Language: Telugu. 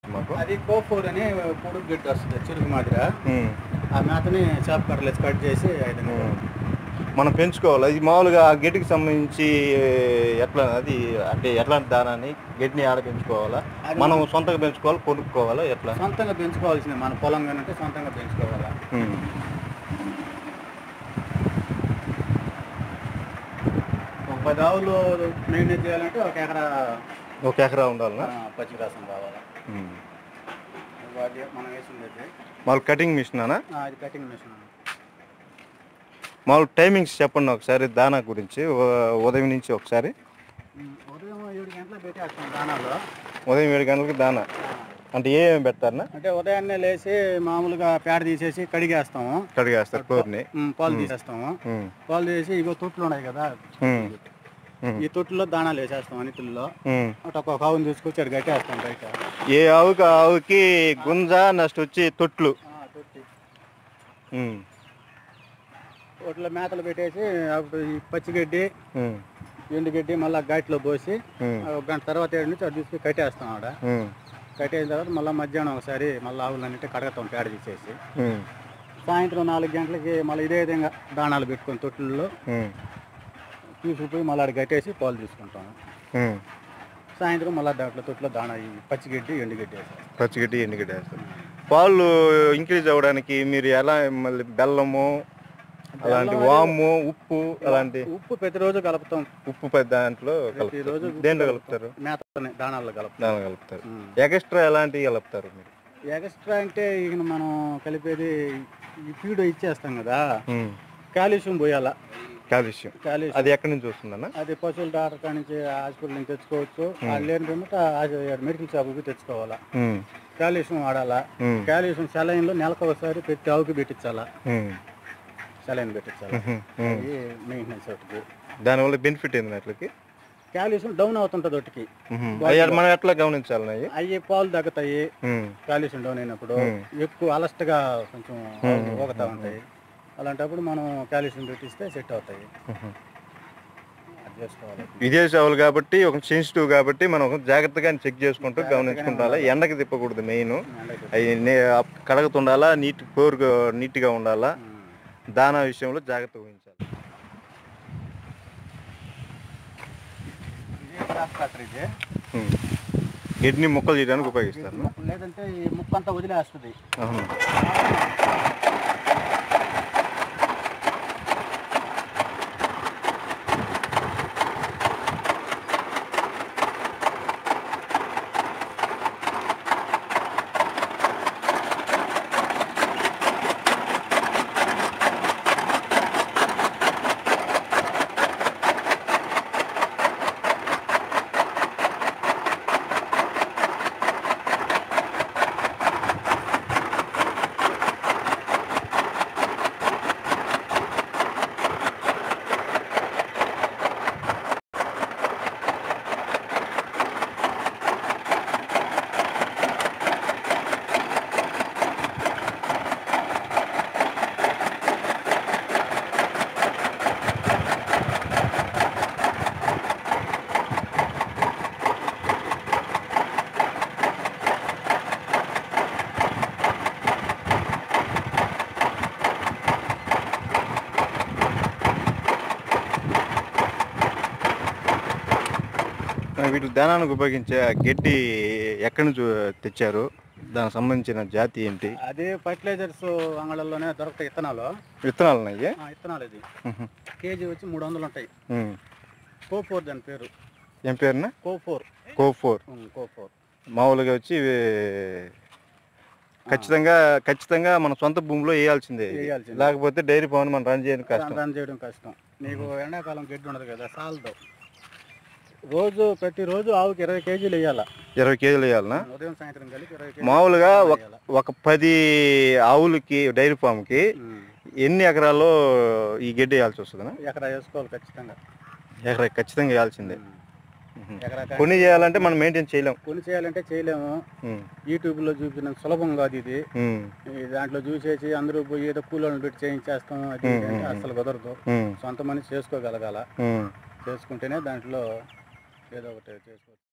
మాకు అది కోఫోర్ అని పొడుగు గడ్డి వస్తుంది చురుకు మాదిరి. ఆ మేతని చేప కట్టలేసి కట్ చేసి మనం పెంచుకోవాలి. ఇది మామూలుగా ఆ గడ్డికి సంబంధించి ఎట్లా అది అంటే ఎట్లాంటి దానాన్ని గడ్డిని ఆడ పెంచుకోవాలా, మనం సొంతంగా పెంచుకోవాలి, కొనుక్కోవాలా, ఎట్లా? సొంతంగా పెంచుకోవాల్సింది. మన పొలం కానీ సొంతంగా పెంచుకోవాలా. ఒక 10 ఆవులు మెయింటైన్ చేయాలంటే ఒక ఎకరా ఉండాలన్నా పచ్చిగ్రాసం కావాలా. మనం వేసింది మామూలు కటింగ్ మిషన్ అనా? అది కటింగ్ మిషన్. మామూలు టైమింగ్స్ చెప్పండి ఒకసారి దానా గురించి. ఉదయం నుంచి ఒకసారి. ఉదయం 7 గంటలకు పెట్టేస్తాం దానాలో. ఉదయం 7 గంటలకి దానా అంటే ఏమేమి పెడతారన్నా? అంటే ఉదయాన్నే లేచి మామూలుగా పేడ తీసేసి కడిగేస్తారు ఫ్లోర్ని. పాలు తీసేస్తాము. పాలు తీసి ఇగో తొట్లు ఉన్నాయి కదా, ఈ తొట్టులో దానాలు వేసేస్తాం. అన్నిటిల్లో అటు ఒక్కొక్క ఆవుని తీసుకొచ్చి అటు కట్టేస్తాం బయట. ఏ ఆవుకి గుంజ నెక్స్ట్ వచ్చి తొట్లు తొట్లో మేతలు పెట్టేసి అప్పుడు ఈ పచ్చిగడ్డి ఎండుగడ్డి మళ్ళీ ఘాట్లో పోసి ఒక గంట తర్వాత 7 నుంచి అటు తీసుకుని కట్టేస్తాం. ఆడ కట్టేసిన తర్వాత మళ్ళీ మధ్యాహ్నం ఒకసారి మళ్ళీ ఆవులన్నింటి కడగతాం పేడ తీసేసి. సాయంత్రం 4 గంటలకి మళ్ళీ ఇదే విధంగా దానాలు పెట్టుకొని తొట్టుల్లో తీసుకుపోయి మళ్ళీ ఆడ కట్టేసి పాలు తీసుకుంటాము. సాయంత్రం మళ్ళీ దాంట్లో తొట్టులో దానా పచ్చిగడ్డి ఎండుగడ్డి వేస్తారు. పాలు ఇంక్రీజ్ అవ్వడానికి మీరు ఎలా మళ్ళీ బెల్లము అలాంటి వాము ఉప్పు అలాంటి ఉప్పు ప్రతిరోజు కలుపుతాం. ఉప్పు దాంట్లో ప్రతిరోజు దేంట్లో కలుపుతారు? దానాల్లో కలుపుతారు. ఎక్స్ట్రా ఎలాంటివి కలుపుతారు మీరు? ఎక్స్ట్రా అంటే ఇక మనం కలిపేది ఈ ఫీడ్ ఇచ్చేస్తాం కదా, కాల్షియం పోయాలా. కాల్షియం అది ఎక్కడి నుంచి వస్తుందన్న? అది పశువుల డాక్టర్ కాడి నుంచి హాస్పిటల్ నుంచి తెచ్చుకోవచ్చు. లేని మెడికల్ షాప్కి తెచ్చుకోవాలా. కాల్షియం వాడాలా. కాల్షియం సెలైన్లో నెలకు ఒకసారి ప్రతి ఆవుకి పెట్టించాలా. సెలైన్ పెట్టించాలి. మెయింటెనెన్స్ ఒకటి. దానివల్ల బెనిఫిట్ ఏంది అట్లకి? కాల్షియం డౌన్ అవుతుంటుంది ఒకటికి. మనం ఎట్లా గమనించాలి? అవి పాలు తగ్గుతాయి కాల్షియం డౌన్ అయినప్పుడు. ఎక్కువ అలస్ట్గా కొంచెం ఊగుతూ ఉంటాయి. అలాంటప్పుడు మనం కాల్షియం పెట్టిస్తే సెట్ అవుతాయి. విదేశీ ఆవులు కాబట్టి ఒక సెన్సిటివ్ కాబట్టి మనం జాగ్రత్తగా చెక్ చేసుకుంటూ గమనించుకుంటారా. ఎండకి తిప్పకూడదు. మెయిన్ అవి కడగతుండాలా, నీట్గా ఉండాలా. దానా విషయంలో జాగ్రత్త వహించాలి. గడ్డిని ముక్కలు చేయడానికి ఉపయోగిస్తారు. లేదంటే ఈ ముక్క అంతా వదిలేస్తుంది. అవును. వీటి దానానికి ఉపయోగించే గడ్డి ఎక్కడి నుంచి తెచ్చారు? దానికి సంబంధించిన జాతి ఏంటి? అదే ఫర్టిలైజర్స్ అంగళ్ళలోనే దొరుకుతాయి. విత్తనాలు విత్తనాలు ఇది కేజీ వచ్చి 300 ఉంటాయి. కోఫోర్ దాని పేరు. ఏం పేరునా? కోఫోర్. మామూలుగా వచ్చి ఖచ్చితంగా మన సొంత భూమిలో వేయాల్సిందే. లేకపోతే డైరీ ఫామ్ మనం రన్ చేయడం కష్టం. నీకు ఎండాకాలం గడ్డి ఉండదు కదా, సాల్దో. ప్రతిరోజు ఆవుకి 20 కేజీలు వేయాలా. 20 కేజీలు వేయాలనా? ఉదయం సాయంత్రం కలిపి 20 కేజీలు. మామూలుగా ఒక 10 ఆవులకి డైరీ ఫామ్కి ఎన్ని ఎకరాల్లో ఈ గడ్డి వేయాల్సి వస్తుందా? ఎకరా వేసుకోవాలి ఖచ్చితంగా. ఖచ్చితంగా వేయాల్సిందే. కొన్ని చేయాలంటే మనం మెయింటైన్ చేయలేము. కొన్ని చేయాలంటే చేయలేము. యూట్యూబ్లో చూపిన సులభం కాదు ఇది. దాంట్లో చూసేసి అందరూ పోయి ఏదో కూలీలను పెట్టి చేయించేస్తాం. అది అసలు కుదరదు. సొంత మనిషి చేసుకోగలగాల. చేసుకుంటేనే దాంట్లో ఏదో ఒకటి చేసుకోవచ్చు.